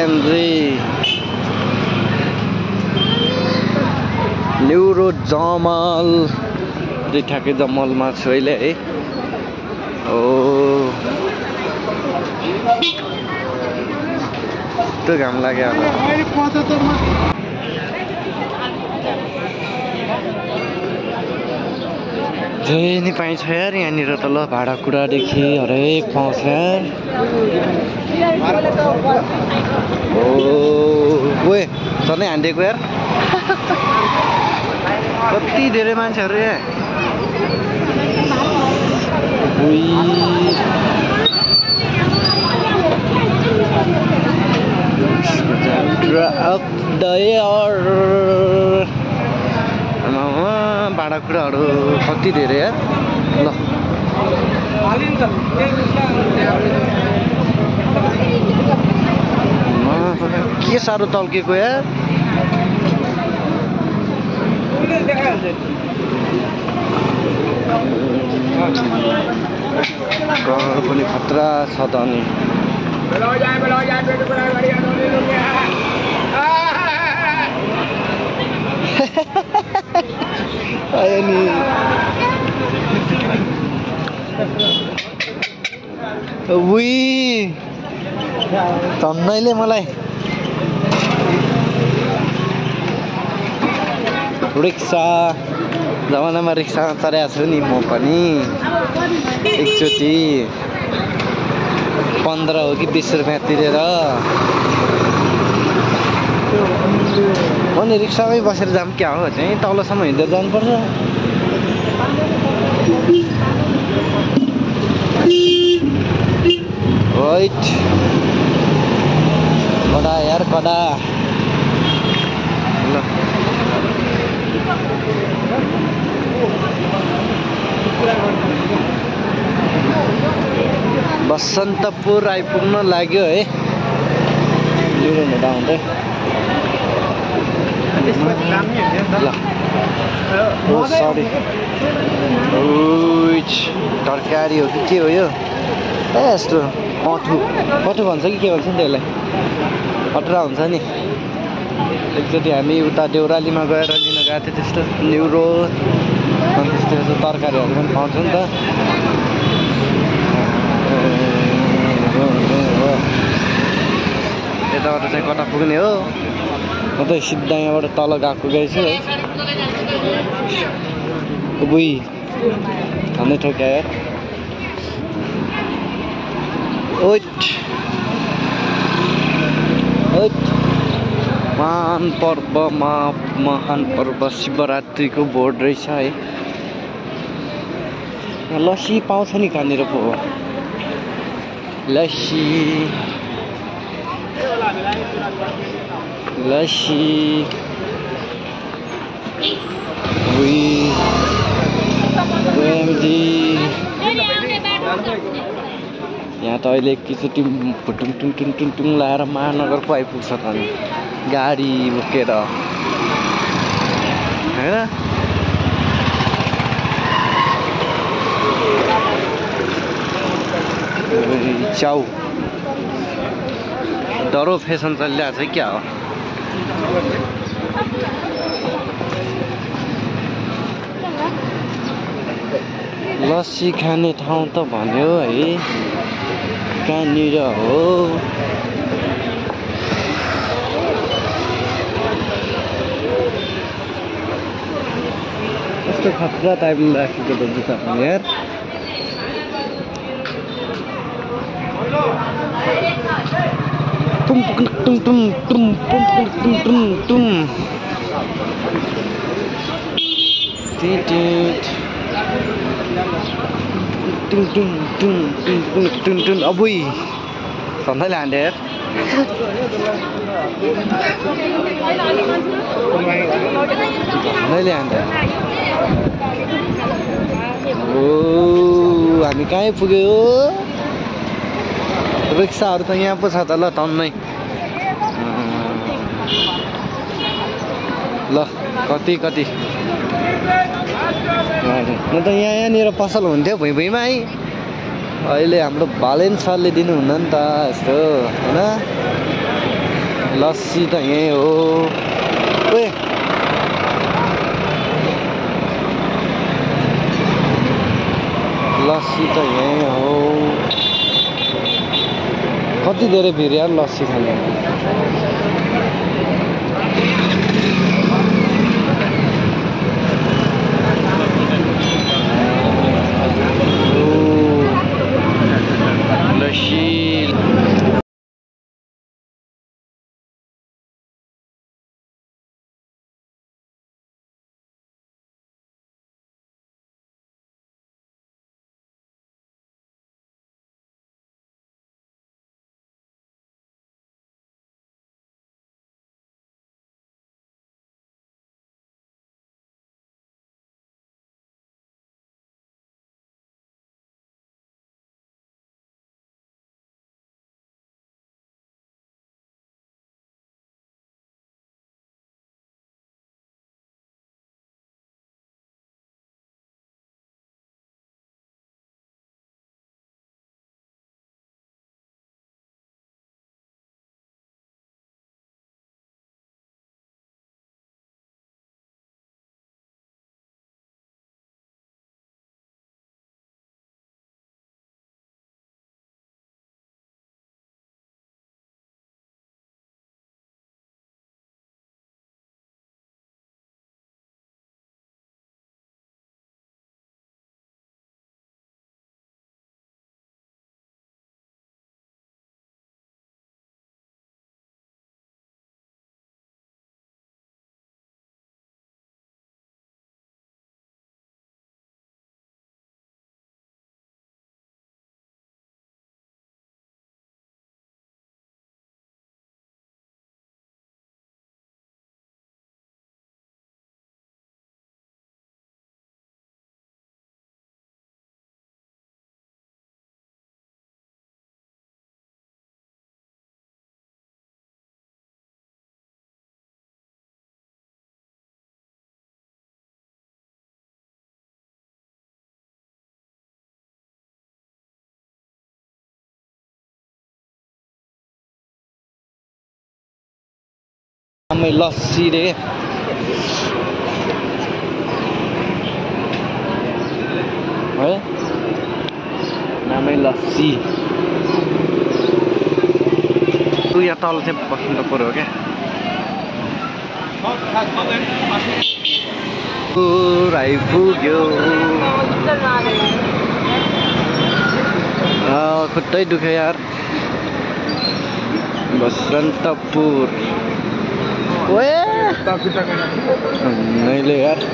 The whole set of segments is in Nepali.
सेकेन्डरी न्युरो जमल दुई ठ्याक्कै जमलमा छु अहिले है। ओ त्यो घाम लाग्यो होला। जे नि पाइन्छ यार यहाँनिर त। ल भाँडाकुँडादेखि हरेक पाउँछ यार। ओ ओए झनै हान्दिएको यार। कति धेरै मान्छेहरू यहाँ। भाँडाकुँडाहरू कति धेरै यार। ल के साह्रो तल्केको यार। घर पनि खतरा छ त अनि। झन्नैले मलाई रिक्सा जमानामा रिक्सामा चढेको छु नि म पनि एकचोटि 15 हो कि 20 रुपियाँ तिरेर म नि रिक्सामै बसेर जाम क्या हो चाहिँ तलसम्म हिँडेर जानुपर्छ। राइट कडा यार कडा। ल बसन्तपुर आइपुग्न लाग्यो है। लिनु हुँदै ल ओ सरी तरकारी हो कि के हो यो? ए यस्तो पटु भन्छ कि के भन्छ नि त्यसलाई। खतरा हुन्छ नि। एकचोटि हामी उता देउरालीमा गएर लिन गएको थियो त्यस्तो न्युरो अनि त्यस्तो तरकारीहरू पनि पाउँछ नि त। यताबाट चाहिँ कता पुग्ने हो? म त सिधा यहाँबाट तल गएको गएछु है। बुई धन्दै ठोक्या यार। महान पर्व शिवरात्रिको बोर्ड रहेछ है। लस्सी पाउँछ नि कहाँनिर पो हो लस्सी यहाँ त अहिले एकैचोटि टुङ टुङ टुङ टुङ टुङ लगाएर महानगर पो आइपुग्छ त नि गाडी बोकेर होइन। चाउ डरो फेसन चलिरहेको छ क्या हो? लस्सी खाने ठाउँ त भन्यो है कहाँनिर हो? कस्तो खतरा टाइपले राखेको त जुत्ता पनि यार। टुम टुम टुम टुम टुम टुम टुम टुम टुम टुम टुम टुम टुम टुम टुम अबुई झन्डैले हान्डे यार। झन्डैले हान्डे। ओ हामी कहाँ पुग्यो? रिक्साहरू त यहाँ पो छ त। ल टन्नै ल कति म त यहाँनिर पसल हुन्थ्यो भुइँ भुइँमा है। अहिले हाम्रो भालेन सरले दिनुहुन्न नि त यस्तो होइन। लस्सी त यही हो। ओए लस्सी त यही हो। कति धेरै भिड यार लस्सी खाने। लस्सी नामै लस्सी रे। है नामै लस्सी। तू यहाँ तल चाहिँ बसन्तपुर हो क्या। आइपुग्यो। खुट्टै दुख्यो यार। बसन्तपुर नहीं यार।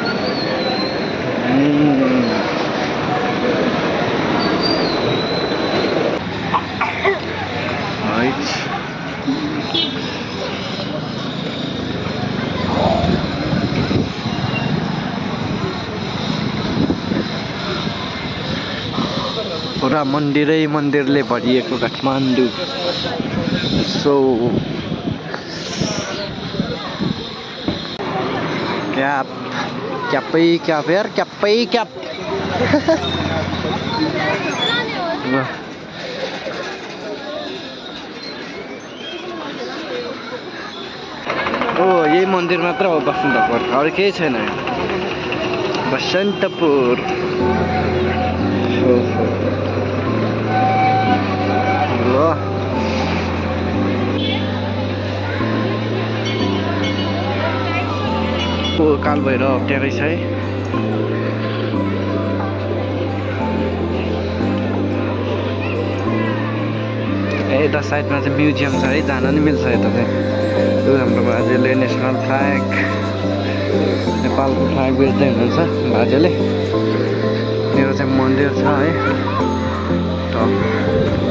पूरा मन्दिरै मन्दिरले भरिएको काठमाडौँ। सो क्याप क्यापै क्याप यार, क्यापै क्याप। ओ यही मन्दिर मात्र हो बसन्तपुर, अरू केही छैन। बसन्तपुर ल कालभैरव अप्ठ्यारै छ है। यता साइडमा चाहिँ म्युजियम छ है, जान नि मिल्छ यता चाहिँ। यो हाम्रो बाजेले नेसनल फ्ल्याग, नेपालको फ्ल्याग बेच्दै हुनुहुन्छ बाजेले। मेरो चाहिँ मन्दिर छ है।